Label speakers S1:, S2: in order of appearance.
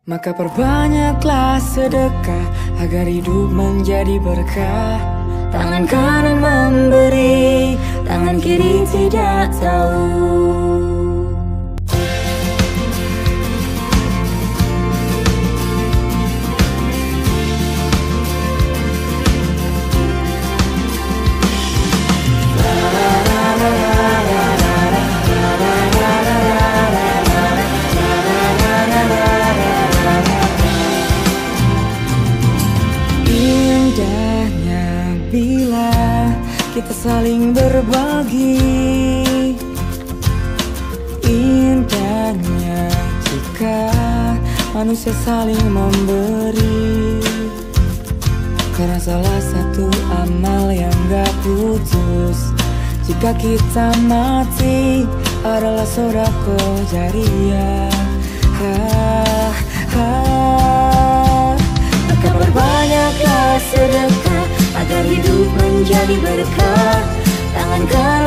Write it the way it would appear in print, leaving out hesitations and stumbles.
S1: Maka perbanyaklah sedekah agar hidup menjadi berkah. Tangan kanan memberi, tangan kiri tidak tahu. Bila kita saling berbagi, indahnya jika manusia saling memberi. Karena salah satu amal yang gak putus jika kita mati adalah sodaqoh jariyah. Maka berbanyaklah sedekah agar hidup menjadi berkah. Tangan kanan